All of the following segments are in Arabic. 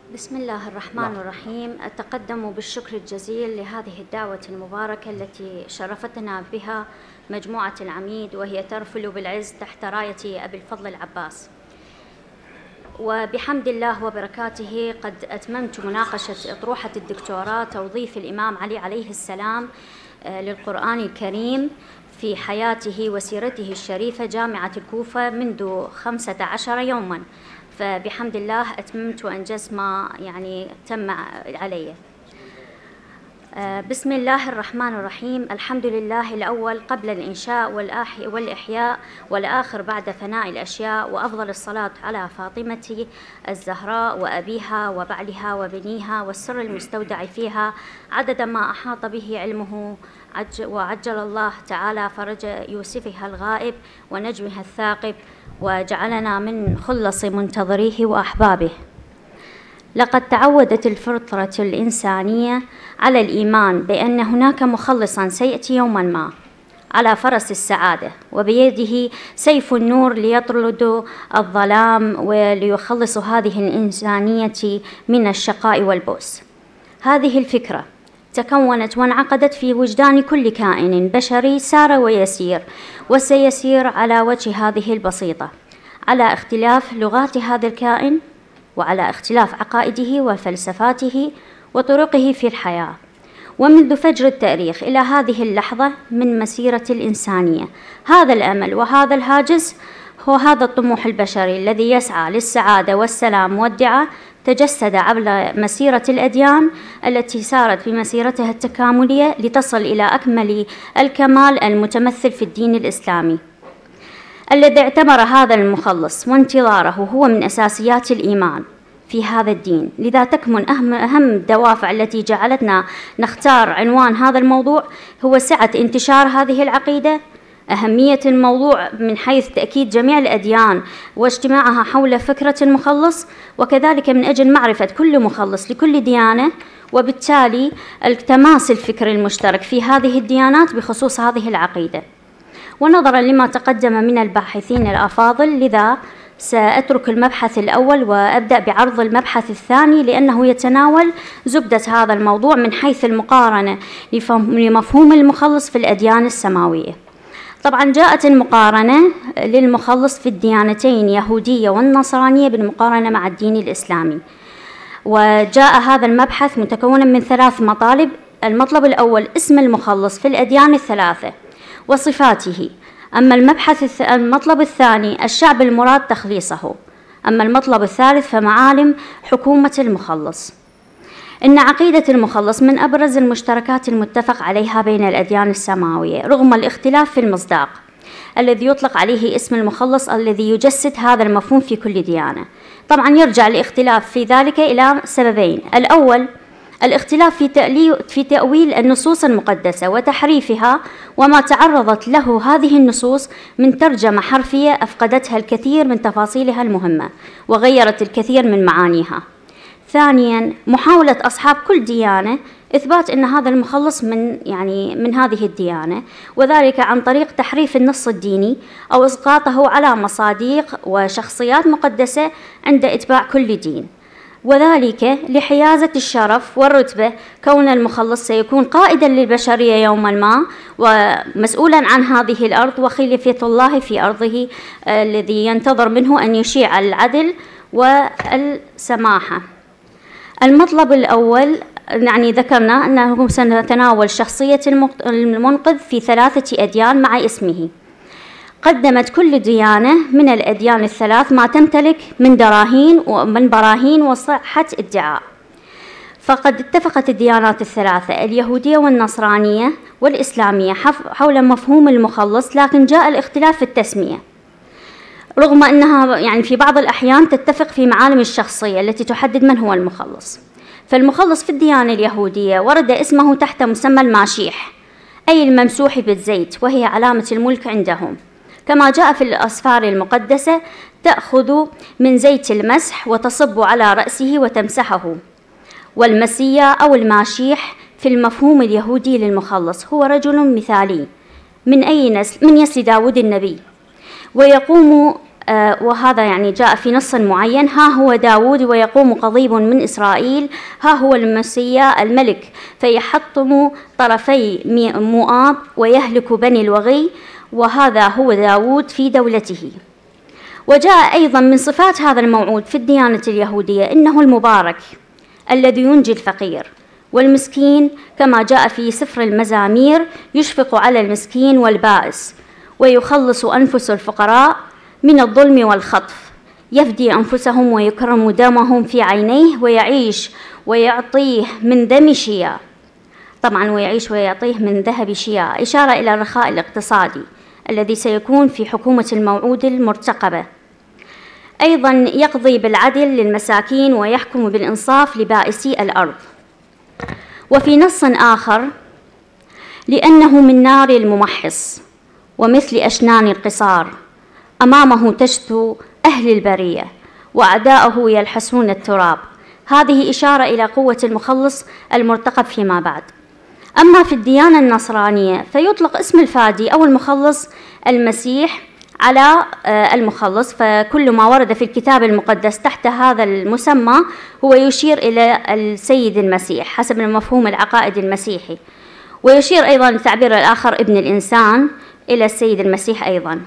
بسم الله الرحمن الرحيم. أتقدم بالشكر الجزيل لهذه الدعوة المباركة التي شرفتنا بها مجموعة العميد، وهي ترفل بالعز تحت راية أبي الفضل العباس. وبحمد الله وبركاته قد أتممت مناقشة أطروحة الدكتوراه توظيف الإمام علي عليه السلام للقرآن الكريم في حياته وسيرته الشريفة جامعة الكوفة منذ 15 يوماً، فبحمد الله أتممت وأنجزت ما تم علي. بسم الله الرحمن الرحيم. الحمد لله الأول قبل الإنشاء والإحياء، والآخر بعد فناء الأشياء، وأفضل الصلاة على فاطمة الزهراء وأبيها وبعلها وبنيها والسر المستودع فيها عدد ما أحاط به علمه، وعجل الله تعالى فرج يوسفها الغائب ونجمها الثاقب، وجعلنا من خلص منتظريه وأحبابه. لقد تعودت الفطرة الإنسانية على الإيمان بأن هناك مخلصاً سيأتي يوماً ما على فرس السعادة وبيده سيف النور ليطرد الظلام وليخلص هذه الإنسانية من الشقاء والبؤس. هذه الفكرة تكونت وانعقدت في وجدان كل كائن بشري سار ويسير وسيسير على وجه هذه البسيطة، على اختلاف لغات هذا الكائن، وعلى اختلاف عقائده وفلسفاته وطرقه في الحياة. ومنذ فجر التاريخ إلى هذه اللحظة من مسيرة الإنسانية، هذا الأمل وهذا الهاجس هو هذا الطموح البشري الذي يسعى للسعادة والسلام والدعاء، تجسد عبر مسيرة الأديان التي سارت بمسيرتها التكاملية لتصل إلى أكمل الكمال المتمثل في الدين الإسلامي، الذي اعتبر هذا المخلص وانتظاره هو من أساسيات الإيمان في هذا الدين. لذا تكمن أهم الدوافع التي جعلتنا نختار عنوان هذا الموضوع هو سعة انتشار هذه العقيدة، أهمية الموضوع من حيث تأكيد جميع الأديان واجتماعها حول فكرة المخلص، وكذلك من أجل معرفة كل مخلص لكل ديانة، وبالتالي التماس الفكر المشترك في هذه الديانات بخصوص هذه العقيدة. ونظراً لما تقدم من الباحثين الأفاضل، لذا سأترك المبحث الأول وأبدأ بعرض المبحث الثاني، لأنه يتناول زبدة هذا الموضوع من حيث المقارنة لمفهوم المخلص في الأديان السماوية. طبعاً جاءت المقارنة للمخلص في الديانتين يهودية والنصرانية بالمقارنة مع الدين الإسلامي، وجاء هذا المبحث متكوناً من 3 مطالب. المطلب الأول اسم المخلص في الأديان الثلاثة وصفاته، أما المطلب الثاني الشعب المراد تخليصه، أما المطلب الثالث فمعالم حكومة المخلص. إن عقيدة المخلص من أبرز المشتركات المتفق عليها بين الأديان السماوية رغم الاختلاف في المصداق الذي يطلق عليه اسم المخلص الذي يجسد هذا المفهوم في كل ديانة. طبعا يرجع الاختلاف في ذلك إلى سببين: الأول الاختلاف في تأويل النصوص المقدسة وتحريفها، وما تعرضت له هذه النصوص من ترجمة حرفية أفقدتها الكثير من تفاصيلها المهمة وغيرت الكثير من معانيها. ثانياً محاولة أصحاب كل ديانة إثبات أن هذا المخلص من هذه الديانة، وذلك عن طريق تحريف النص الديني أو إسقاطه على مصادق وشخصيات مقدسة عند إتباع كل دين، وذلك لحيازة الشرف والرتبة، كون المخلص سيكون قائداً للبشرية يوماً ما ومسؤولاً عن هذه الأرض وخليفة الله في أرضه، الذي ينتظر منه أن يشيع العدل والسماحة. المطلب الأول ذكرنا أنه سنتناول شخصية المنقذ في 3 أديان مع اسمه. قدمت كل ديانة من الأديان الثلاث ما تمتلك من براهين وصحة ادعاء، فقد اتفقت الديانات الثلاثة اليهودية والنصرانية والإسلامية حول مفهوم المخلص، لكن جاء الاختلاف في التسمية، رغم أنها في بعض الأحيان تتفق في معالم الشخصية التي تحدد من هو المخلص. فالمخلص في الديانة اليهودية ورد اسمه تحت مسمى الماشيح، أي الممسوح بالزيت، وهي علامة الملك عندهم، كما جاء في الأسفار المقدسة: تأخذ من زيت المسح وتصب على رأسه وتمسحه. والمسيا أو الماشيح في المفهوم اليهودي للمخلص هو رجل مثالي من أي نسل؟ من نسل داود النبي، ويقوم وهذا يعني جاء في نص معين: ها هو داود ويقوم قضيب من إسرائيل، ها هو المسيا الملك فيحطم طرفي مؤاب ويهلك بني الوغي، وهذا هو داود في دولته. وجاء أيضا من صفات هذا الموعود في الديانة اليهودية إنه المبارك الذي ينجي الفقير والمسكين، كما جاء في سفر المزامير: يشفق على المسكين والبائس ويخلص أنفس الفقراء من الظلم والخطف، يفدي أنفسهم ويكرم دمهم في عينيه، ويعيش ويعطيه من دم شياء. طبعا ويعيش ويعطيه من ذهب شياء، إشارة إلى الرخاء الاقتصادي الذي سيكون في حكومة الموعود المرتقبة. أيضا يقضي بالعدل للمساكين ويحكم بالإنصاف لبائسي الأرض. وفي نص آخر: لأنه من نار الممحص ومثل أشنان القصار، أمامه تشتو أهل البرية وأعداؤه يلحسون التراب. هذه إشارة إلى قوة المخلص المرتقب فيما بعد. أما في الديانة النصرانية فيطلق اسم الفادي أو المخلص المسيح على المخلص، فكل ما ورد في الكتاب المقدس تحت هذا المسمى هو يشير إلى السيد المسيح حسب المفهوم العقائدي المسيحي. ويشير أيضا التعبير الآخر ابن الإنسان إلى السيد المسيح أيضا.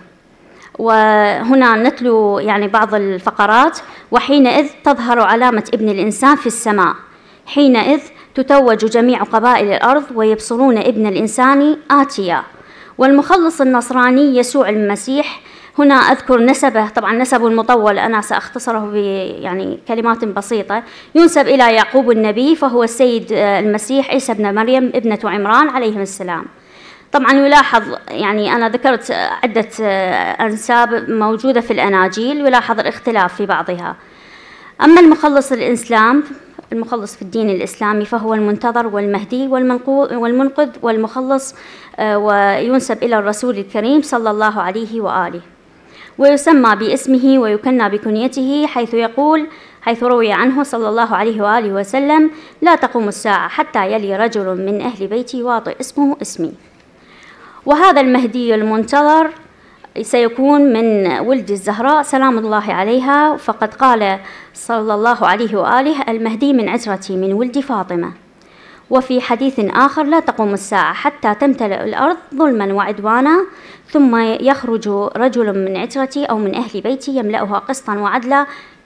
وهنا نتلو يعني بعض الفقرات: وحينئذ تظهر علامة ابن الإنسان في السماء، حينئذ تتوج جميع قبائل الأرض ويبصرون ابن الإنسان آتيا. والمخلص النصراني يسوع المسيح، هنا أذكر نسبه، طبعا نسبه المطول أنا سأختصره يعني كلمات بسيطة. ينسب إلى يعقوب النبي، فهو السيد المسيح عيسى بن مريم ابنة عمران عليهم السلام. طبعا يلاحظ، يعني أنا ذكرت عدة أنساب موجودة في الأناجيل، يلاحظ الاختلاف في بعضها. أما المخلص الإسلام، المخلص في الدين الإسلامي، فهو المنتظر والمهدي والمنقذ والمخلص، وينسب إلى الرسول الكريم صلى الله عليه وآله، ويسمى باسمه ويكنى بكنيته، حيث روي عنه صلى الله عليه وآله وسلم: لا تقوم الساعة حتى يلي رجل من أهل بيتي واطئ اسمه اسمي. وهذا المهدي المنتظر سيكون من ولد الزهراء سلام الله عليها، فقد قال صلى الله عليه وآله: المهدي من عترتي من ولد فاطمة. وفي حديث آخر: لا تقوم الساعة حتى تمتلئ الأرض ظلما وعدوانا، ثم يخرج رجل من عترتي أو من أهل بيتي يملأها قسطا وعدلا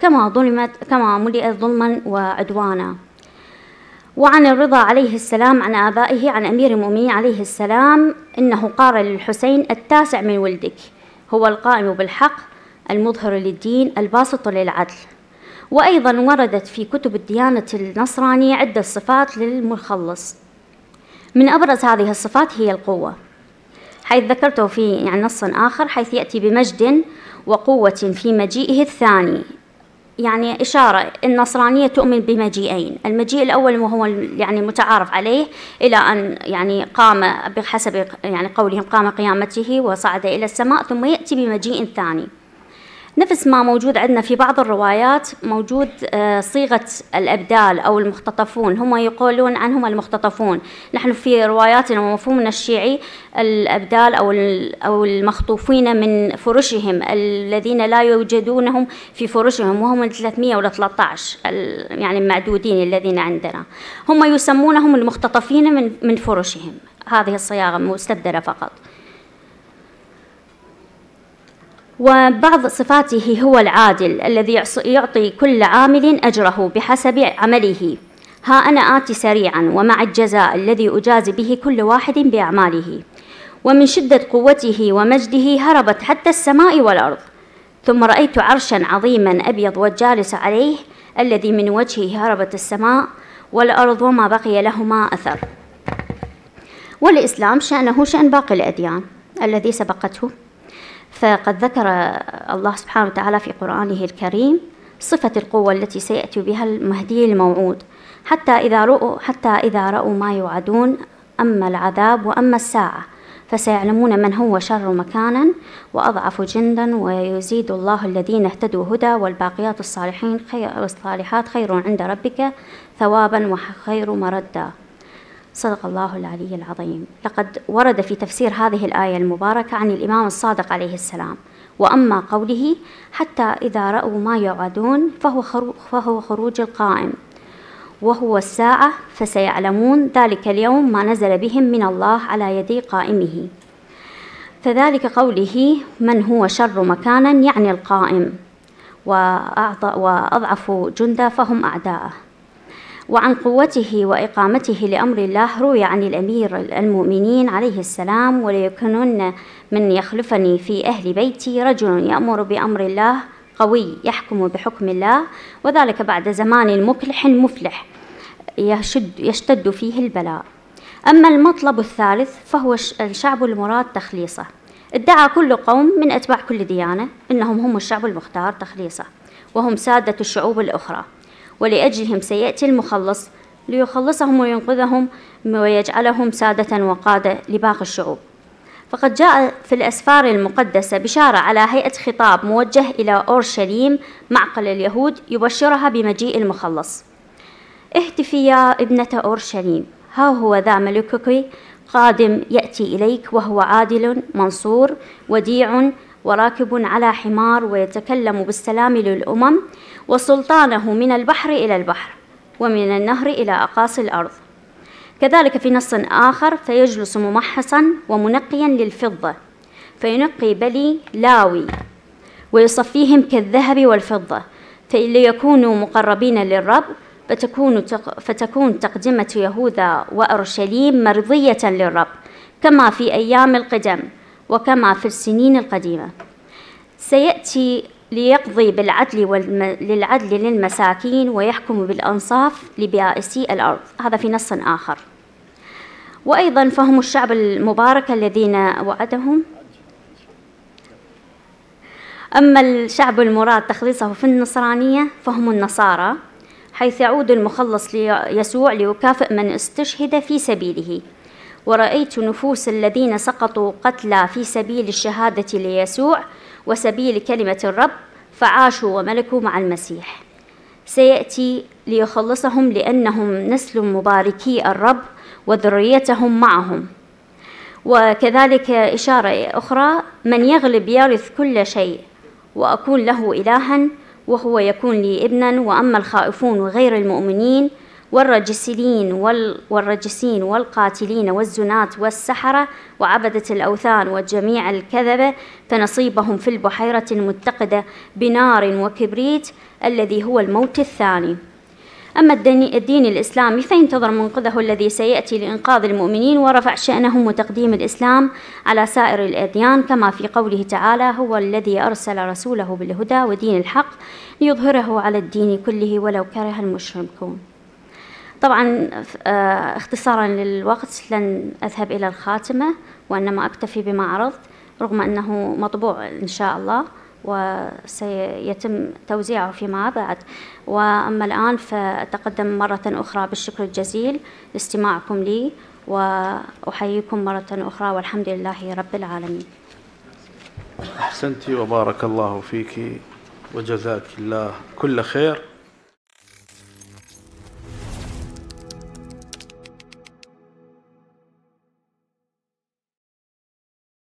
كما ملئت ظلما وعدوانا. وعن الرضا عليه السلام عن آبائه عن أمير المؤمنين عليه السلام إنه قال للحسين: التاسع من ولدك، هو القائم بالحق المظهر للدين الباسط للعدل. وأيضا وردت في كتب الديانة النصرانية عدة صفات للمخلص. من أبرز هذه الصفات هي القوة، حيث ذكرته في يعني نص آخر، حيث يأتي بمجد وقوة في مجيئه الثاني. يعني إشارة النصرانية تؤمن بمجيئين: المجيء الأول وهو يعني متعارف عليه إلى أن يعني قام بحسب يعني قولهم قام قيامته وصعد إلى السماء، ثم يأتي بمجيء ثاني. نفس ما موجود عندنا في بعض الروايات، موجود صيغة الأبدال أو المختطفون، هم يقولون عنهم المختطفون. نحن في رواياتنا ومفهومنا الشيعي الأبدال أو المخطوفين من فرشهم الذين لا يوجدونهم في فرشهم، وهم 313 يعني المعدودين الذين عندنا، هم يسمونهم المختطفين من فرشهم. هذه الصياغة مستبدلة فقط. وبعض صفاته: هو العادل الذي يعطي كل عامل أجره بحسب عمله، ها أنا آتي سريعا ومع الجزاء الذي أجازي به كل واحد بأعماله. ومن شدة قوته ومجده هربت حتى السماء والأرض، ثم رأيت عرشا عظيما أبيض والجالس عليه، الذي من وجهه هربت السماء والأرض وما بقي لهما أثر. والإسلام شأنه شأن باقي الأديان الذي سبقته، فقد ذكر الله سبحانه وتعالى في قرآنه الكريم صفة القوة التي سيأتي بها المهدي الموعود، حتى إذا رأوا ما يوعدون، أما العذاب وأما الساعة فسيعلمون من هو شر مكانا وأضعف جندا، ويزيد الله الذين اهتدوا هدى، والباقيات الصالحات خير عند ربك ثوابا وخير مردا. صدق الله العلي العظيم. لقد ورد في تفسير هذه الآية المباركة عن الإمام الصادق عليه السلام، وأما قوله حتى إذا رأوا ما يوعدون فهو خروج القائم، وهو الساعة، فسيعلمون ذلك اليوم ما نزل بهم من الله على يدي قائمه. فذلك قوله من هو شر مكانا يعني القائم، وأضعف جندا فهم أعداءه. وعن قوته وإقامته لأمر الله روي عن الأمير المؤمنين عليه السلام: وليكونن من يخلفني في أهل بيتي رجل يأمر بأمر الله قوي يحكم بحكم الله، وذلك بعد زمان مكلح مفلح يشتد فيه البلاء. أما المطلب الثالث فهو الشعب المراد تخليصه. ادعى كل قوم من أتباع كل ديانة أنهم هم الشعب المختار تخليصه، وهم سادة الشعوب الأخرى، ولأجلهم سيأتي المخلص ليخلصهم وينقذهم ويجعلهم سادة وقادة لباقي الشعوب. فقد جاء في الأسفار المقدسة بشارة على هيئة خطاب موجه إلى أورشليم معقل اليهود يبشرها بمجيء المخلص: اهتفي يا ابنة أورشليم، ها هو ذا ملكك قادم يأتي إليك، وهو عادل منصور وديع وراكب على حمار، ويتكلم بالسلام للأمم، وسلطانه من البحر إلى البحر ومن النهر إلى أقاصي الأرض. كذلك في نص آخر: فيجلس ممحصا ومنقيا للفضة، فينقي بني لاوي ويصفيهم كالذهب والفضة، ليكونوا مقربين للرب، فتكون تقدمة يهوذا وأورشليم مرضية للرب كما في أيام القدم وكما في السنين القديمة. سيأتي ليقضي للعدل للمساكين ويحكم بالأنصاف لبائسي الأرض. هذا في نص آخر. وأيضا فهم الشعب المبارك الذين وعدهم. أما الشعب المراد تخليصه في النصرانية فهم النصارى، حيث يعود المخلص يسوع ليكافئ من استشهد في سبيله. ورأيت نفوس الذين سقطوا قتلى في سبيل الشهادة ليسوع وسبيل كلمة الرب، فعاشوا وملكوا مع المسيح. سيأتي ليخلصهم لأنهم نسل مباركي الرب وذريتهم معهم. وكذلك إشارة أخرى: من يغلب يرث كل شيء، وأكون له إلها وهو يكون لي ابنا. وأما الخائفون وغير المؤمنين والرجسين والقاتلين والزناة والسحرة وعبدة الأوثان وجميع الكذبة فنصيبهم في البحيرة المتقدة بنار وكبريت الذي هو الموت الثاني. أما الدين الإسلامي فينتظر منقذه الذي سيأتي لإنقاذ المؤمنين ورفع شأنهم وتقديم الإسلام على سائر الأديان، كما في قوله تعالى: هو الذي أرسل رسوله بالهدى ودين الحق ليظهره على الدين كله ولو كره المشركون. طبعا اختصارا للوقت لن أذهب إلى الخاتمة، وإنما أكتفي بما عرضت، رغم أنه مطبوع إن شاء الله وسيتم توزيعه فيما بعد. وأما الآن فأتقدم مرة أخرى بالشكر الجزيل لاستماعكم لي، وأحييكم مرة أخرى، والحمد لله رب العالمين. أحسنتي وبارك الله فيك وجزاك الله كل خير.